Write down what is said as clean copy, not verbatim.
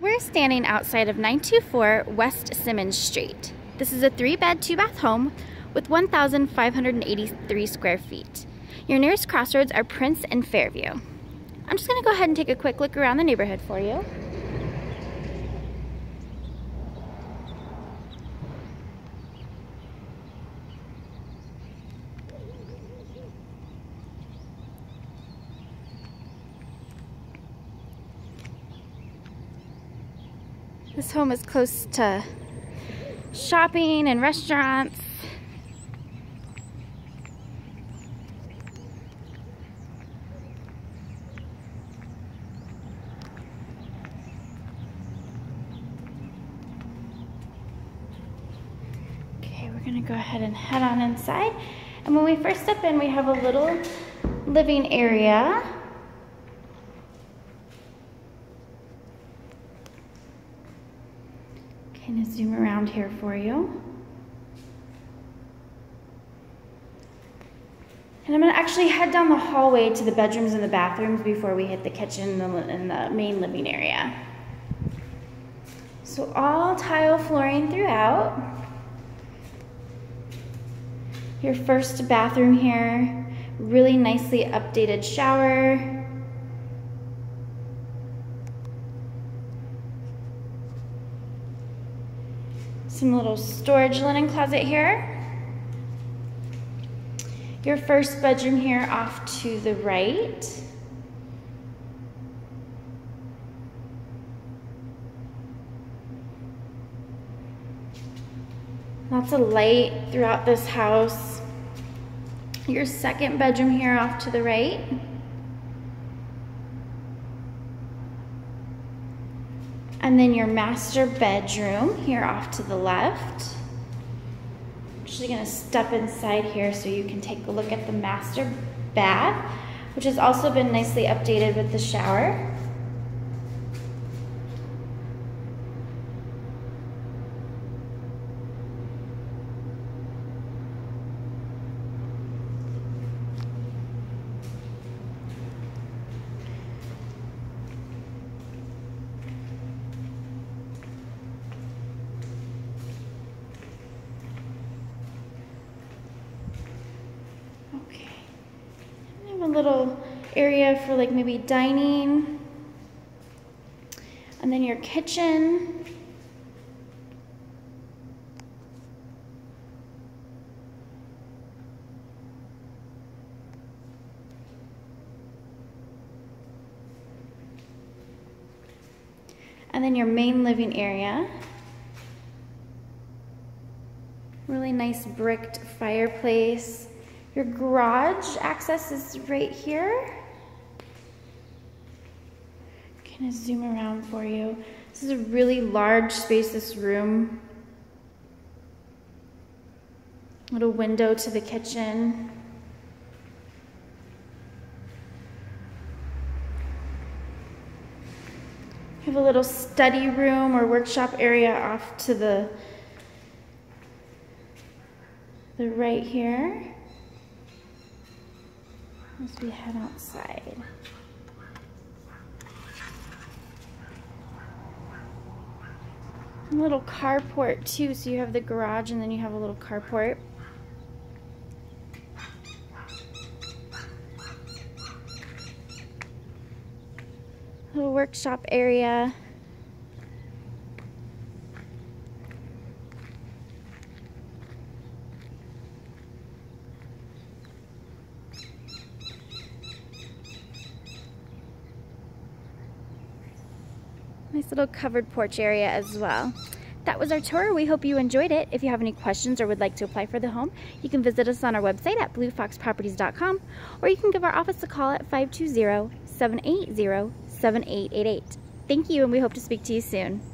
We're standing outside of 924 West Simmons Street. This is a 3-bed, 2-bath home with 1,583 square feet. Your nearest crossroads are Prince and Fairview. I'm just gonna go ahead and take a quick look around the neighborhood for you. This home is close to shopping and restaurants. Okay, we're gonna go ahead and head on inside. And when we first step in, we have a little living area. Kind of zoom around here for you. And I'm going to actually head down the hallway to the bedrooms and the bathrooms before we hit the kitchen and the main living area. So all tile flooring throughout. Your first bathroom here, really nicely updated shower. Some little storage linen closet here. Your first bedroom here off to the right. Lots of light throughout this house. Your second bedroom here off to the right. And then your master bedroom here off to the left. I'm actually gonna step inside here so you can take a look at the master bath, which has also been nicely updated with the shower. Okay, I have a little area for like maybe dining, and then your kitchen. And then your main living area. Really nice bricked fireplace. Your garage access is right here. Kind of zoom around for you. This is a really large, spacious room. Little window to the kitchen. You have a little study room or workshop area off to the right here. As we head outside. A little carport too, so you have the garage and then you have a little carport. Little workshop area. Nice little covered porch area as well. That was our tour. We hope you enjoyed it. If you have any questions or would like to apply for the home, you can visit us on our website at bluefoxproperties.com, or you can give our office a call at 520-780-7888. Thank you, and we hope to speak to you soon.